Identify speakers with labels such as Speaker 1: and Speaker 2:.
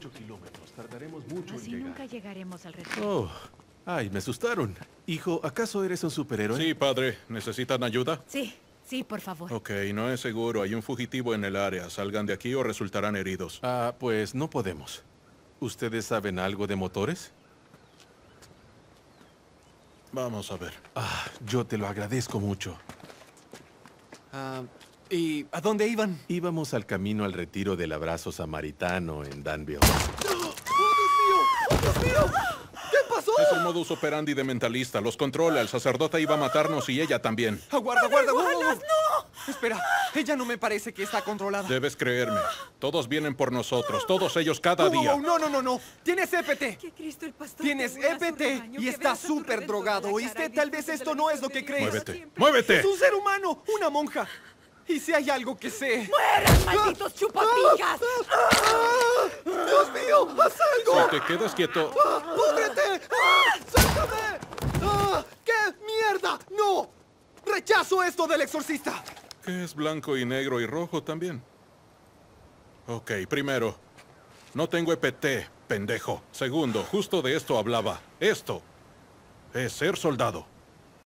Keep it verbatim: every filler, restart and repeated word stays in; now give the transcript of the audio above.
Speaker 1: ocho kilómetros. Tardaremos mucho
Speaker 2: Así
Speaker 1: en llegar.
Speaker 2: nunca llegaremos al retiro.
Speaker 1: Oh, ay, me asustaron. Hijo, ¿acaso eres un superhéroe?
Speaker 3: Sí, padre. ¿Necesitan ayuda?
Speaker 2: Sí, sí, por favor.
Speaker 3: Ok, no es seguro. Hay un fugitivo en el área. Salgan de aquí o resultarán heridos.
Speaker 1: Ah, pues no podemos. ¿Ustedes saben algo de motores?
Speaker 3: Vamos a ver.
Speaker 1: Ah, yo te lo agradezco mucho.
Speaker 4: Ah, ¿y a dónde iban?
Speaker 1: Íbamos al camino al retiro del abrazo samaritano en Danville.
Speaker 4: ¡Oh, Dios mío! ¿Qué pasó?
Speaker 3: Es el modus operandi de mentalista. Los controla. El sacerdote iba a matarnos y ella también.
Speaker 4: Aguarda, aguarda. ¡Wow, wow, wow! ¡No! Espera, ella no me parece que está controlada.
Speaker 3: Debes creerme. Todos vienen por nosotros. Todos ellos cada
Speaker 4: Wow, wow,
Speaker 3: día.
Speaker 4: wow, no, no, no, no. Tienes E P T.
Speaker 2: Que Cristo el pastor
Speaker 4: Tienes
Speaker 2: te una
Speaker 4: E P
Speaker 2: a su
Speaker 4: T
Speaker 2: rebaño,
Speaker 4: y
Speaker 2: que
Speaker 4: está
Speaker 2: veas a tu
Speaker 4: súper
Speaker 2: Redentor
Speaker 4: drogado.
Speaker 2: a la
Speaker 4: ¿Oíste?
Speaker 2: cara y
Speaker 4: Tal vez
Speaker 2: disfrutes de
Speaker 4: esto
Speaker 2: la
Speaker 4: no es lo
Speaker 2: visión
Speaker 4: que
Speaker 2: de
Speaker 4: crees.
Speaker 2: Dios
Speaker 3: Muévete.
Speaker 2: siempre.
Speaker 3: ¡Muévete!
Speaker 4: Es un ser humano, una monja. Y si hay algo que sé...
Speaker 2: ¡Mueran, malditos chupapijas!
Speaker 4: ¡Ah! ¡Dios mío! ¡Haz algo!
Speaker 3: Si te quedas quieto...
Speaker 4: ¡Ah! ¡Púdrete! ¡Ah! ¡Suéltame! ¡Ah! ¿Qué mierda! ¡No! ¡Rechazo esto del exorcista!
Speaker 3: ¿Qué es blanco y negro y rojo también? Ok, primero, no tengo E P T, pendejo. Segundo, justo de esto hablaba. Esto es ser soldado.